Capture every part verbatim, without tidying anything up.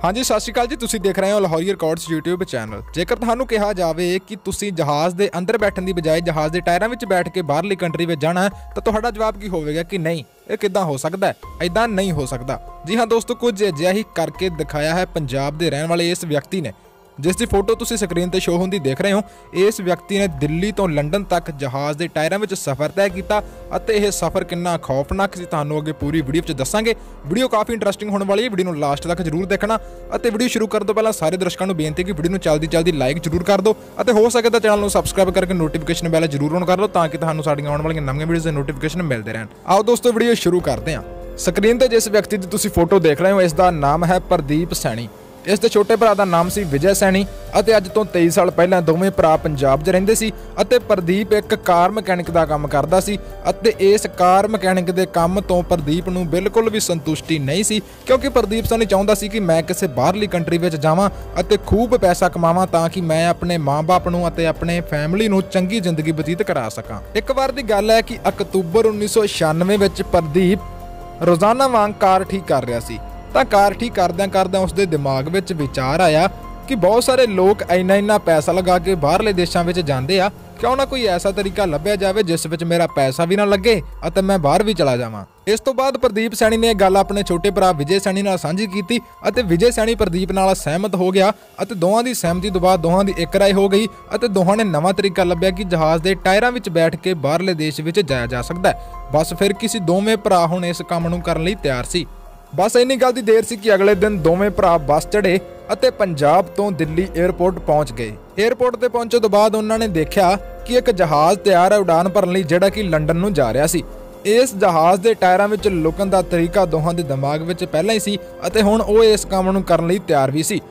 हाँ जी, सत श्री अकाल जी। तुसीं देख रहे हो लाहौरी रिकॉर्ड्स यूट्यूब चैनल। जेकर तुहानूं कहा जाए कि तुसीं जहाज़ के अंदर बैठण की बजाय जहाज़ के टायरां विच बैठ के बाहरली कंट्री में जाना है, तो तुहाडा जवाब की होवेगा कि नहीं, ये किदां हो सकता है, इदां नहीं हो सकता। जी हाँ दोस्तों, कुछ अजिहा ही करके दिखाया है पंजाब के रहने वाले इस व्यक्ति ने, जिसकी फोटो तुसीं स्क्रीन ते शो होंदी देख रहे हो। इस व्यक्ति ने दिल्ली तो लंडन तक जहाज़ के टायरां विच सफ़र तय किया ਅਤੇ ਇਹ सफ़र कितना खौफनाक सी ਤੁਹਾਨੂੰ ਅੱਗੇ पूरी वीडियो च दसांगे। वीडियो काफ़ी इंटरस्टिंग होने वाली है, वीडियो ਨੂੰ लास्ट तक जरूर देखना। ਅਤੇ वीडियो शुरू करन ਤੋਂ ਪਹਿਲਾਂ ਸਾਰੇ ਦਰਸ਼ਕਾਂ ਨੂੰ ਬੇਨਤੀ ਕਿ वीडियो ਨੂੰ ਜਲਦੀ ਜਲਦੀ ਲਾਈਕ ਜ਼ਰੂਰ ਕਰ ਦਿਓ ਅਤੇ ਹੋ ਸਕੇ ਤਾਂ ਚੈਨਲ ਨੂੰ ਸਬਸਕ੍ਰਾਈਬ ਕਰਕੇ ਨੋਟੀਫਿਕੇਸ਼ਨ ਬੈਲ ਜ਼ਰੂਰ ਔਨ ਕਰ ਲਓ ਤਾਂ ਕਿ ਤੁਹਾਨੂੰ ਸਾਡੀਆਂ ਆਉਣ ਵਾਲੀਆਂ ਨਵੀਆਂ ਵੀਡੀਓਜ਼ ਦੇ ਨੋਟੀਫਿਕੇਸ਼ਨ ਮਿਲਦੇ ਰਹਿਣ। ਆਓ ਦੋਸਤੋ ਵੀਡੀਓ ਸ਼ੁਰੂ ਕਰਦੇ ਹਾਂ। ਸਕਰੀਨ ਤੇ ਜਿਸ ਵਿਅਕਤੀ ਦੀ ਤੁਸੀਂ ਫੋਟੋ ਦੇਖ ਰਹੇ ਹੋ, ਇਸ ਦਾ ਨਾਮ ਹੈ ਪ੍ਰਦੀਪ ਸੈਣੀ। इस दे छोटे भरा का नाम सी विजय सैनी ਅਤੇ ਅੱਜ ਤੋਂ तेईस साल पहला दोवें भरा पंजाब 'ਚ ਰਹਿੰਦੇ ਸੀ ਅਤੇ ਪ੍ਰਦੀਪ ਇੱਕ ਕਾਰ ਮਕੈਨਿਕ ਦਾ ਕੰਮ ਕਰਦਾ ਸੀ ਅਤੇ ਇਸ ਕਾਰ ਮਕੈਨਿਕ ਦੇ ਕੰਮ ਤੋਂ ਪ੍ਰਦੀਪ ਨੂੰ ਬਿਲਕੁਲ ਵੀ ਸੰਤੁਸ਼ਟੀ ਨਹੀਂ ਸੀ, ਕਿਉਂਕਿ ਪ੍ਰਦੀਪ ਸੈਣੀ ਚਾਹੁੰਦਾ ਸੀ ਕਿ ਮੈਂ ਕਿਸੇ ਬਾਹਰਲੀ ਕੰਟਰੀ ਵਿੱਚ ਜਾਵਾਂ ਅਤੇ ਖੂਬ ਪੈਸਾ ਕਮਾਵਾਂ ਤਾਂ ਕਿ ਮੈਂ ਆਪਣੇ ਮਾਂ-ਬਾਪ ਨੂੰ ਅਤੇ ਆਪਣੇ ਫੈਮਿਲੀ ਨੂੰ ਚੰਗੀ ਜ਼ਿੰਦਗੀ ਬਤੀਤ ਕਰਾ ਸਕਾਂ। ਇੱਕ ਵਾਰ ਦੀ ਗੱਲ ਹੈ ਕਿ ਅਕਤੂਬਰ ਉੱਨੀ ਸੌ ਛਿਆਨਵੇਂ ਵਿੱਚ ਪ੍ਰਦੀਪ ਰੋਜ਼ਾਨਾ ਵਾਂਗ ਕਾਰ ਠੀਕ ਕਰ ਰਿਹਾ ਸੀ ਤਾਂ ਕਾਰ ठीक करद्या करद्या उसके दिमाग में विचार आया कि बहुत सारे लोग इन्ना इन्ना पैसा लगा के बाहरले देशों में जाते हैं, क्यों ना कोई ऐसा तरीका लभ्या जाए जिस विच मेरा पैसा भी ना लगे और मैं बाहर भी चला जावां। इस तो बाद प्रदीप सैनी ने गल अपने छोटे भरा विजय सैनी नाल सांझी कीती ਅਤੇ विजय सैनी प्रदीप नाल सहमत हो गया ਅਤੇ ਦੋਵਾਂ ਦੀ सहमति तो बाद ਦੋਵਾਂ ਦੀ ਇੱਕ ਰਾਏ ਹੋ ਗਈ ਅਤੇ ਦੋਹਾਂ ਨੇ ਨਵਾਂ ਤਰੀਕਾ ਲੱਭਿਆ ਕਿ ਜਹਾਜ਼ ਦੇ ਟਾਇਰਾਂ ਵਿੱਚ ਬੈਠ ਕੇ ਬਾਹਰਲੇ ਦੇਸ਼ ਵਿੱਚ ਜਾਇਆ ਜਾ ਸਕਦਾ ਹੈ। ਬਸ ਫਿਰ ਕਿਸੇ ਦੋਵੇਂ ਭਰਾ ਹੁਣ ਇਸ ਕੰਮ ਨੂੰ ਕਰਨ ਲਈ ਤਿਆਰ ਸੀ। बस इन्नी गल की देर सी कि अगले दिन दोवें भरा बस चढ़े ਅਤੇ पंजाब तो दिल्ली एयरपोर्ट पहुंच गए। एयरपोर्ट ते पहुंचने तो बाद उन्होंने देखा कि एक जहाज़ तैयार है उड़ान भरन लई, जिहड़ा कि लंडन नूं जा रहा सी। इस जहाज़ के टायरां विच लुकण दा तरीका दोहां दे दिमाग विच पहलां ही सी ਅਤੇ हुण ਉਹ इस काम नूं करन लई तैयार भी सी।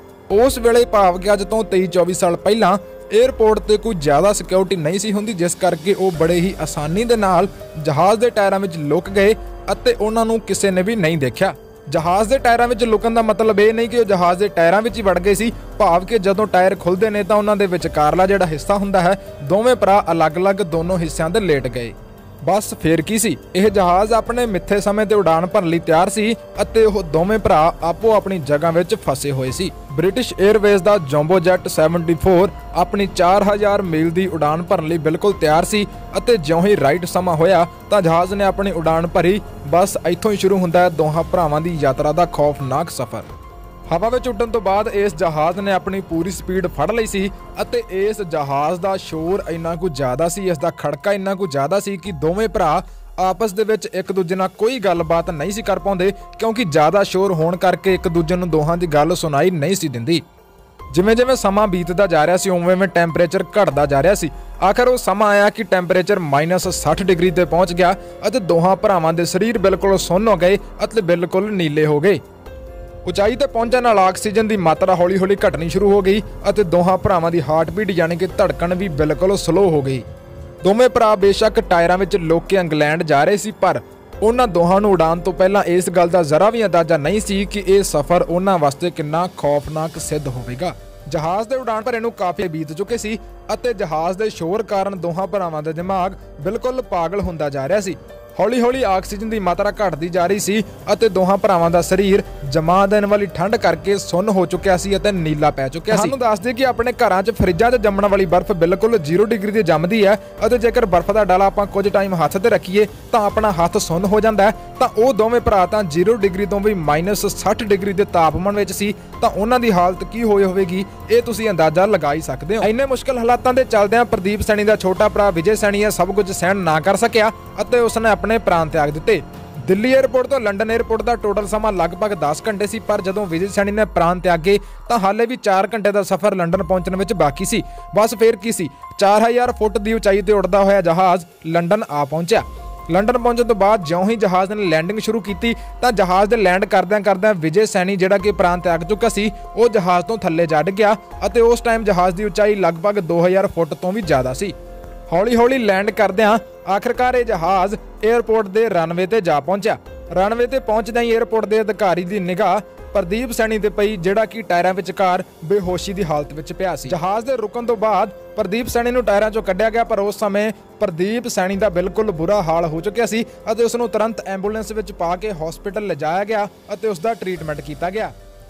उस वेले भाव कि अज तो तेईस चौबीस साल पहलां एयरपोर्ट ते कोई ज़्यादा सिक्योरिटी नहीं सी हुंदी, जिस करके वो बड़े ही आसानी दे नाल जहाज़ के टायरां विच लुक गए ਅਤੇ ਉਹਨਾਂ ਨੂੰ ਕਿਸੇ ਨੇ ਵੀ ਨਹੀਂ ਦੇਖਿਆ। ਜਹਾਜ਼ ਦੇ ਟਾਇਰਾਂ ਵਿੱਚ ਲੁਕਣ ਦਾ ਮਤਲਬ ਇਹ ਨਹੀਂ ਕਿ ਉਹ ਜਹਾਜ਼ ਦੇ ਟਾਇਰਾਂ ਵਿੱਚ ਹੀ ਵੜ ਗਏ ਸੀ, ਭਾਵ ਕਿ ਜਦੋਂ ਟਾਇਰ ਖੁੱਲਦੇ ਨੇ ਤਾਂ ਉਹਨਾਂ ਦੇ ਵਿਚਕਾਰਲਾ ਜਿਹੜਾ ਹਿੱਸਾ ਹੁੰਦਾ ਹੈ, ਦੋਵੇਂ ਭਰਾ ਅਲੱਗ-ਅਲੱਗ ਦੋਨੋਂ ਹਿੱਸਿਆਂ ਦੇ ਲੇਟ ਗਏ। बस फिर की सी, यह जहाज़ अपने मिथे समय ते उड़ान भरन लई तैयार सी ਅਤੇ ਉਹ ਦੋਵੇਂ ਭਰਾ ਆਪੋ ਆਪਣੀ जगह ਵਿੱਚ फसे ਹੋਏ ਸੀ। ब्रिटिश एयरवेज ਦਾ ਜੰਬੋ ਜੈਟ चौहत्तर ਆਪਣੀ चार हज़ार मील ਦੀ ਉਡਾਨ ਭਰਨ ਲਈ ਬਿਲਕੁਲ ਤਿਆਰ ਸੀ ਅਤੇ ਜਿਉਂ ਹੀ ਰਾਈਟ ਸਮਾਂ ਹੋਇਆ ਤਾਂ ਜਹਾਜ਼ ਨੇ ਆਪਣੀ ਉਡਾਨ ਭਰੀ। ਬਸ ਇੱਥੋਂ ਹੀ ਸ਼ੁਰੂ ਹੁੰਦਾ ਹੈ ਦੋਹਾਂ ਭਰਾਵਾਂ ਦੀ ਯਾਤਰਾ ਦਾ ਖੌਫਨਾਕ ਸਫ਼ਰ। हवा में उड़न तो बाद इस जहाज़ ने अपनी पूरी स्पीड फड़ ली सी ਅਤੇ इस जहाज़ का शोर इन्ना कुछ ज़्यादा सी, इसका खड़का इन्ना कुछ ज़्यादा सी कि दोवें भरा आपस दे विच एक दूजे नाल कोई गलबात नहीं सी कर पाउंदे, क्योंकि ज़्यादा शोर होने करके एक दूजे नूं दोहां दी गल सुनाई नहीं सी दिंदी। जिवें जिवें समा बीतदा जा रहा सी उवें उवें टैंपरेचर घटदा जा रहा सी। आखिर वो समा आया कि टैंपरेचर माइनस सठ डिग्री ते पहुँच गया ਅਤੇ दोहां भरावां दे शरीर बिल्कुल सुन्न हो गए ਅਤੇ बिल्कुल नीले हो गए। ਉਚਾਈ ਤੇ ਪਹੁੰਚਣ ਨਾਲ ਆਕਸੀਜਨ ਦੀ ਮਾਤਰਾ ਹੌਲੀ ਹੌਲੀ ਘਟਣੀ ਸ਼ੁਰੂ ਹੋ ਗਈ ਅਤੇ ਦੋਹਾਂ ਭਰਾਵਾਂ ਦੀ ਹਾਰਟ ਬੀਟ ਯਾਨੀ ਕਿ ਧੜਕਣ ਵੀ ਬਿਲਕੁਲ ਸਲੋ ਹੋ ਗਈ। ਦੋਵੇਂ ਭਰਾ ਬੇਸ਼ੱਕ ਟਾਇਰਾਂ ਵਿੱਚ ਲੁਕ ਕੇ ਇੰਗਲੈਂਡ ਜਾ ਰਹੇ ਸੀ, ਪਰ ਉਹਨਾਂ ਦੋਹਾਂ ਨੂੰ ਉਡਾਨ ਤੋਂ ਪਹਿਲਾਂ ਇਸ ਗੱਲ ਦਾ ਜ਼ਰਾ ਵੀ ਅੰਦਾਜ਼ਾ ਨਹੀਂ ਸੀ ਕਿ ਇਹ ਸਫ਼ਰ ਉਹਨਾਂ ਵਾਸਤੇ ਕਿੰਨਾ ਖੌਫਨਾਕ ਸਿੱਧ ਹੋਵੇਗਾ। ਜਹਾਜ਼ ਦੇ ਉਡਾਨ ਭਰੇ ਨੂੰ ਕਾਫੀ ਬੀਤ ਚੁੱਕੇ ਸੀ ਅਤੇ ਜਹਾਜ਼ ਦੇ ਸ਼ੋਰ ਕਾਰਨ ਦੋਹਾਂ ਭਰਾਵਾਂ ਦਾ ਦਿਮਾਗ ਬਿਲਕੁਲ ਪਾਗਲ ਹੁੰਦਾ ਜਾ ਰਿਹਾ ਸੀ। ਹੌਲੀ ਹੌਲੀ ਆਕਸੀਜਨ ਦੀ ਮਾਤਰਾ ਘਟਦੀ ਜਾ ਰਹੀ ਸੀ ਅਤੇ ਦੋਹਾਂ ਭਰਾਵਾਂ ਦਾ ਸਰੀਰ ਜਮਾ ਦੇਣ ਵਾਲੀ ਠੰਡ ਕਰਕੇ ਸੁੰਨ ਹੋ ਚੁੱਕਿਆ ਸੀ ਅਤੇ ਨੀਲਾ ਪੈ ਚੁੱਕਿਆ ਸੀ। ਸਾਨੂੰ ਦੱਸਦੇ ਕਿ ਆਪਣੇ ਘਰਾਂ 'ਚ ਫਰਿੱਜਾਂ 'ਚ ਜੰਮਣ ਵਾਲੀ ਬਰਫ਼ ਬਿਲਕੁਲ ਜ਼ੀਰੋ ਡਿਗਰੀ ਤੇ ਜੰਮਦੀ ਹੈ ਅਤੇ ਜੇਕਰ ਬਰਫ਼ ਦਾ ਡਾਲਾ ਆਪਾਂ ਕੁਝ ਟਾਈਮ ਹੱਥ ਤੇ ਰੱਖੀਏ ਤਾਂ ਆਪਣਾ ਹੱਥ ਸੁੰਨ ਹੋ ਜਾਂਦਾ ਹੈ। ਤਾਂ ਉਹ ਦੋਵੇਂ ਭਰਾ ਤਾਂ ਜ਼ੀਰੋ ਡਿਗਰੀ ਤੋਂ ਵੀ ਮਾਈਨਸ ਸੱਠ ਡਿਗਰੀ ਦੇ ਤਾਪਮਾਨ ਵਿੱਚ ਸੀ, ਤਾਂ ਉਹਨਾਂ ਦੀ ਹਾਲਤ ਕੀ ਹੋਈ ਹੋਵੇਗੀ ਇਹ ਤੁਸੀਂ ਅੰਦਾਜ਼ਾ ਲਗਾ ਹੀ ਸਕਦੇ ਹੋ। ਇੰਨੇ ਮੁਸ਼ਕਲ ਹਾਲਾਤਾਂ ਦੇ ਚੱਲਦਿਆਂ ਪ੍ਰਦੀਪ ਸੈਣੀ ਦਾ ਛੋਟਾ ਭਰਾ ਵਿਜੇ ਸੈਣੀ ਇਹ ਸਭ ਕੁਝ ਸਹਿਣ ਨਾ ਕਰ ਸਕਿਆ ਅਤੇ ਉਸਨੇ ਆਪਣੇ ਪ੍ਰਾਣ त्याग दिते। दिल्ली एयरपोर्ट तो लंडन एयरपोर्ट का टोटल समा लगभग दस घंटे सी, पर जदों विजय सैनी ने प्राण त्यागे तो हाले भी चार घंटे का सफ़र लंडन पहुंचने में बाकी सी। बस फिर की सी, चार हज़ार फुट की उचाई ते उड़दा होया जहाज़ लंडन आ पहुंचा। लंडन पहुंचने तो बाद ज्यों ही जहाज़ ने लैंडिंग शुरू की तो जहाज़ दे लैंड करद्या करद्या विजय सैनी जिहड़ा कि प्राण त्याग चुका सी वो जहाज़ तो थल्ले जा डिग्या ਅਤੇ उस टाइम जहाज़ की उचाई लगभग दो हज़ार फुट तो भी ज़्यादा सी। हौली हौली लैंड करद्या आखिरकार ये जहाज़ एयरपोर्ट के रनवे ते जा पहुंचा। रनवे ते पहुंचदे ही एयरपोर्ट के अधिकारी की निगाह प्रदीप सैनी ते पई, जिहड़ा कि टायरां विचकार बेहोशी की हालत विच पिया सी। जहाज़ दे रुकण तो बाद प्रदीप सैनी नूं टायरां चों कढिया गया, पर उस समय प्रदीप सैनी का बिल्कुल बुरा हाल हो चुकिया सी ਅਤੇ ਉਸ ਨੂੰ तुरंत एंबूलेंस विच पा के हॉस्पिटल लिजाया गया ਅਤੇ उसका ट्रीटमेंट किया गया।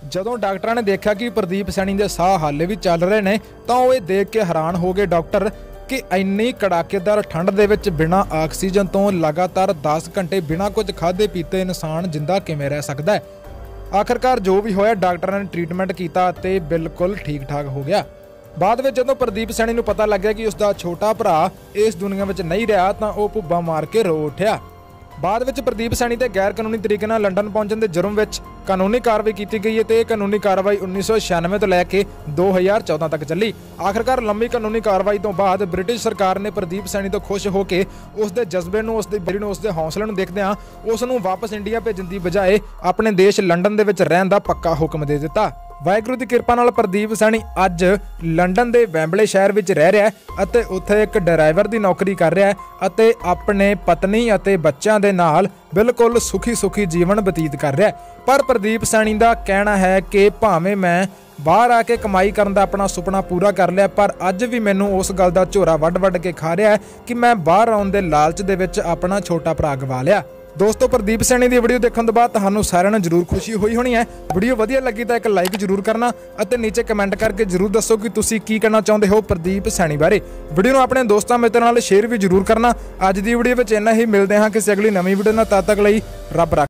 ਜਦੋਂ ਡਾਕਟਰਾਂ ਨੇ ਦੇਖਿਆ ਕਿ ਪ੍ਰਦੀਪ ਸੈਣੀ ਦੇ ਸਾਹ ਹਾਲੇ ਵੀ ਚੱਲ ਰਹੇ ਨੇ ਤਾਂ ਉਹ ਇਹ ਦੇਖ ਕੇ ਹੈਰਾਨ ਹੋ ਗਏ ਡਾਕਟਰ ਕਿ ਇੰਨੀ ਕੜਾਕੇਦਾਰ ਠੰਡ ਦੇ ਵਿੱਚ ਬਿਨਾਂ ਆਕਸੀਜਨ ਤੋਂ ਲਗਾਤਾਰ ਦਸ ਘੰਟੇ ਬਿਨਾਂ ਕੁਝ ਖਾਧੇ ਪੀਤੇ ਇਨਸਾਨ ਜਿੰਦਾ ਕਿਵੇਂ ਰਹਿ ਸਕਦਾ ਹੈ। ਆਖਰਕਾਰ ਜੋ ਵੀ ਹੋਇਆ ਡਾਕਟਰਾਂ ਨੇ ਟ੍ਰੀਟਮੈਂਟ ਕੀਤਾ ਅਤੇ ਬਿਲਕੁਲ ਠੀਕ ਠਾਕ ਹੋ ਗਿਆ। ਬਾਅਦ ਵਿੱਚ ਜਦੋਂ ਪ੍ਰਦੀਪ ਸੈਣੀ ਨੂੰ ਪਤਾ ਲੱਗਿਆ ਕਿ ਉਸ ਦਾ ਛੋਟਾ ਭਰਾ ਇਸ ਦੁਨੀਆ ਵਿੱਚ ਨਹੀਂ ਰਿਹਾ ਤਾਂ ਉਹ ਭੁੱਬਾ ਮਾਰ ਕੇ ਰੋ ਉੱਠਿਆ। ਬਾਅਦ ਵਿੱਚ ਪ੍ਰਦੀਪ ਸੈਣੀ ਤੇ ਗੈਰ ਕਾਨੂੰਨੀ ਤਰੀਕੇ ਨਾਲ ਲੰਡਨ ਪਹੁੰਚਣ ਦੇ ਜੁਰਮ ਵਿੱਚ ਕਾਨੂੰਨੀ ਕਾਰਵਾਈ ਕੀਤੀ ਗਈ ਅਤੇ ਇਹ ਕਾਨੂੰਨੀ ਕਾਰਵਾਈ ਉੱਨੀ ਸੌ ਛਿਆਨਵੇਂ ਤੋਂ ਲੈ ਕੇ ਦੋ ਹਜ਼ਾਰ ਚੌਦਾਂ ਤੱਕ ਚੱਲੀ। ਆਖਰਕਾਰ ਲੰਬੀ ਕਾਨੂੰਨੀ ਕਾਰਵਾਈ ਤੋਂ ਬਾਅਦ ਬ੍ਰਿਟਿਸ਼ ਸਰਕਾਰ ਨੇ ਪ੍ਰਦੀਪ ਸੈਣੀ ਤੋਂ ਖੁਸ਼ ਹੋ ਕੇ ਉਸ ਦੇ ਜਜ਼ਬੇ ਨੂੰ, ਉਸ ਦੀ ਬੇੜੀ ਨੂੰ, ਉਸ ਦੇ ਹੌਸਲੇ ਨੂੰ ਦੇਖਦਿਆਂ ਉਸ ਨੂੰ ਵਾਪਸ ਇੰਡੀਆ ਭੇਜਣ ਦੀ ਬਜਾਏ ਆਪਣੇ ਦੇਸ਼ ਲੰਡਨ ਦੇ ਵਿੱਚ ਰਹਿਣ ਦਾ ਪੱਕਾ ਹੁਕਮ ਦੇ ਦਿੱਤਾ। ਵਾਹਿਗੁਰੂ ਦੀ ਕਿਰਪਾ ਨਾਲ ਪ੍ਰਦੀਪ ਸੈਣੀ ਅੱਜ ਲੰਡਨ ਦੇ ਵੈਂਬਲੇ ਸ਼ਹਿਰ ਵਿੱਚ ਰਹਿ ਰਿਹਾ ਹੈ ਅਤੇ ਉੱਥੇ ਇੱਕ ਡਰਾਈਵਰ ਦੀ ਨੌਕਰੀ ਕਰ ਰਿਹਾ ਹੈ ਅਤੇ ਆਪਣੇ ਪਤਨੀ ਅਤੇ ਬੱਚਿਆਂ ਦੇ ਨਾਲ ਬਿਲਕੁਲ ਸੁਖੀ ਸੁਖੀ ਜੀਵਨ ਬਤੀਤ ਕਰ ਰਿਹਾ ਹੈ। ਪਰ ਪ੍ਰਦੀਪ ਸੈਣੀ ਦਾ ਕਹਿਣਾ ਹੈ ਕਿ ਭਾਵੇਂ ਮੈਂ ਬਾਹਰ ਆ ਕੇ ਕਮਾਈ ਕਰਨ ਦਾ ਆਪਣਾ ਸੁਪਨਾ ਪੂਰਾ ਕਰ ਲਿਆ ਪਰ ਅੱਜ ਵੀ ਮੈਨੂੰ ਉਸ ਗੱਲ ਦਾ ਝੋਰਾ ਵੱਢ ਵੱਢ ਕੇ ਖਾ ਰਿਹਾ ਹੈ ਕਿ ਮੈਂ ਬਾਹਰ ਆਉਣ ਦੇ ਲਾਲਚ ਦੇ ਵਿੱਚ ਆਪਣਾ ਛੋਟਾ ਭਰਾ ਗਵਾ ਲਿਆ। ਦੋਸਤੋ, ਪ੍ਰਦੀਪ ਸੈਣੀ ਦੀ ਵੀਡੀਓ ਦੇਖਣ ਤੋਂ ਬਾਅਦ ਤੁਹਾਨੂੰ ਸਾਰਿਆਂ ਨੂੰ ਜ਼ਰੂਰ ਖੁਸ਼ੀ ਹੋਈ ਹੋਣੀ ਹੈ। ਵੀਡੀਓ ਵਧੀਆ ਲੱਗੀ ਤਾਂ ਇੱਕ ਲਾਈਕ ਜ਼ਰੂਰ ਕਰਨਾ ਅਤੇ ਨੀਚੇ ਕਮੈਂਟ ਕਰਕੇ ਜ਼ਰੂਰ ਦੱਸੋ ਕਿ ਤੁਸੀਂ ਕੀ ਕਹਿਣਾ ਚਾਹੁੰਦੇ ਹੋ ਪ੍ਰਦੀਪ ਸੈਣੀ ਬਾਰੇ। ਵੀਡੀਓ ਨੂੰ ਆਪਣੇ ਦੋਸਤਾਂ ਮਿੱਤਰਾਂ ਨਾਲ ਸ਼ੇਅਰ ਵੀ ਜ਼ਰੂਰ ਕਰਨਾ। ਅੱਜ ਦੀ ਵੀਡੀਓ ਵਿੱਚ ਇੰਨਾ ਹੀ, ਮਿਲਦੇ ਹਾਂ ਕਿਸੇ ਅਗਲੀ ਨਵੀਂ ਵੀਡੀਓ ਨਾਲ। ਤਦ ਤੱਕ ਲਈ ਰੱਬ ਰੱਖਾ।